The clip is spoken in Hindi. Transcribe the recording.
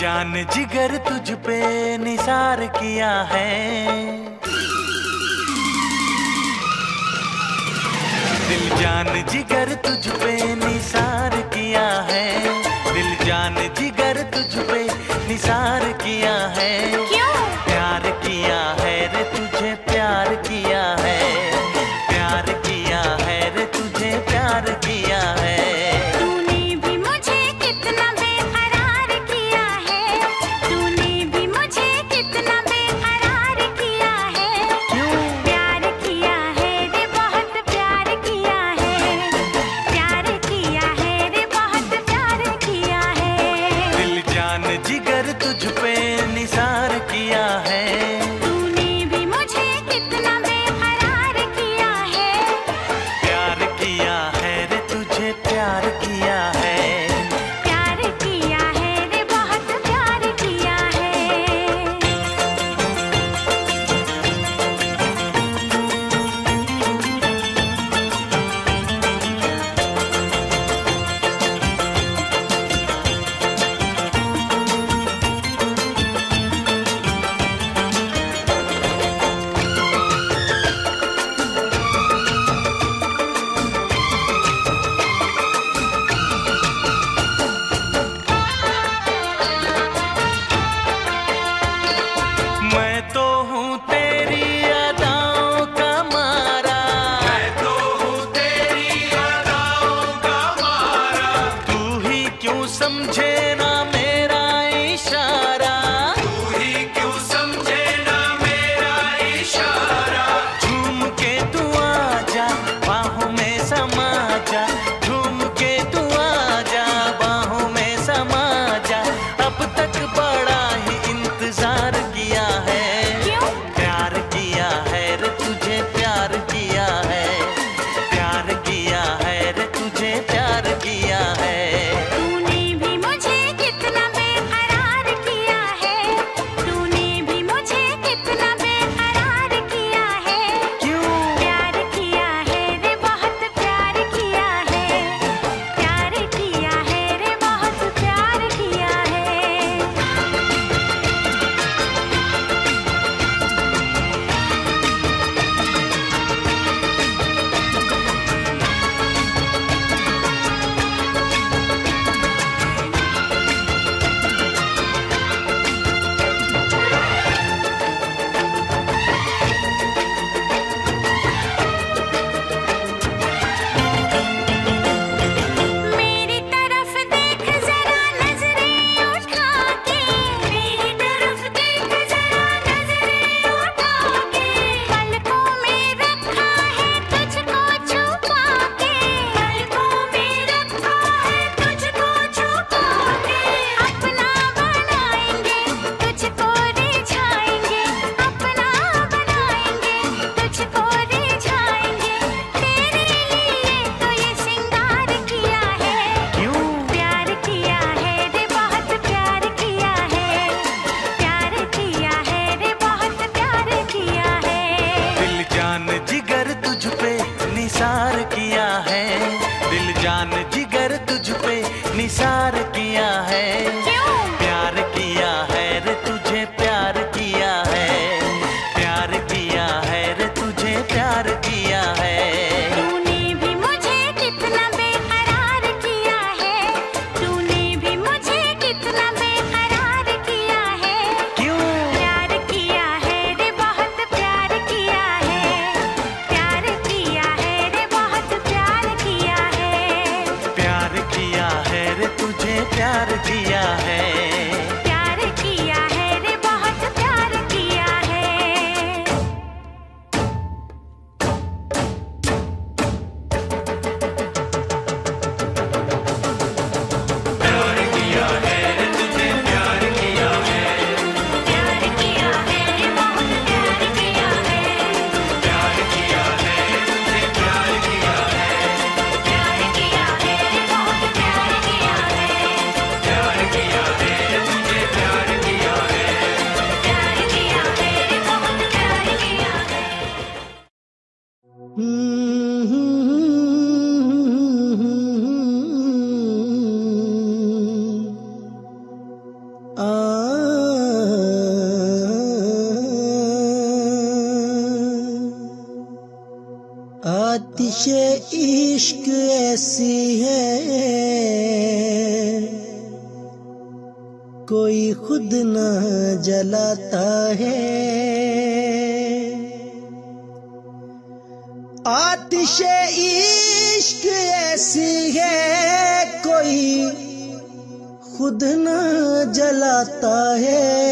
जान जिगर तुझ पे निसार किया है, दिल जान जिगर तुझ पे निसार किया है, दिल जान जिगर तुझ पे निसार किया है। क्यों? प्यार किया है रे तुझे प्यार किया है, प्यार किया है रे तुझे प्यार किया है। जिगर तुझ पे निसार किया है, तूने भी मुझे कितना बेकरार किया है, प्यार किया है रे तुझे प्यार किया है, प्यार किया है रे बहुत प्यार किया है। मैं तो हूँ तेरी अदाओं का मारा, मैं तो हूँ तेरी अदाओं का मारा, तू ही क्यों समझे ना मेरा इशारा, तू ही क्यों समझे ना मेरा इशारा। झूम के तू आजा बाहों में समा जा, झूम के तू आजा बाहों में समा जा, अब तक बड़ा ही इंतजार किया है, क्यों? प्यार किया है रे तुझे प्यार किया है, प्यार किया है रे तुझे प्यार किया है। तूने भी मुझे कितना बेकरार किया है, तूने भी मुझे कितना बेकरार किया है, क्यों? प्यार किया है रे बहुत प्यार किया है, प्यार किया है रे बहुत प्यार किया है। मेरी तरफ देख जरा नजरें उठा के, मेरी तरफ देख जरा नजरें उठा के, पलकों में रखा है तुझको छुपा के, पलकों में रखा है तुझको छुपा के, अपना बनाएंगे तुझको रिझाएंगे, अपना बनाएंगे तुझको रिझाएंगे, तेरे लिए तो ये श्रृंगार किया है, क्यों? प्यार किया है रे बहुत प्यार किया है, प्यार किया है रे बहुत प्यार किया है। दिल जान जिगर तुझ पे निसार किया है, दिल जान जिगर तुझ पे निसार किया है, क्यों? प्यार किया है रे तुझे प्यार किया है, प्यार किया है रे तुझे प्यार किया है। तूने भी मुझे कितना बेकरार किया है, तूने भी मुझे कितना बेकरार किया है, क्यों? प्यार किया है रे बहुत प्यार किया है, प्यार किया है रे बहुत प्यार किया है, प्यार किया है रे तुझे प्यार किया है, प्यार किया है रे बहुत प्यार किया है। प्यार किया है रे बहुत प्यार किया है, प्यार किया है रे बहुत प्यार किया है, प्यार किया है रे बहुत प्यार किया है, प्यार किया है रे तुझे प्यार किया है, प्यार किया है रे बहुत प्यार किया है। आ इश्क ऐसी है कोई खुद ना जलाता है। आतिशे इश्क ऐसी है कोई खुद ना जलाता है।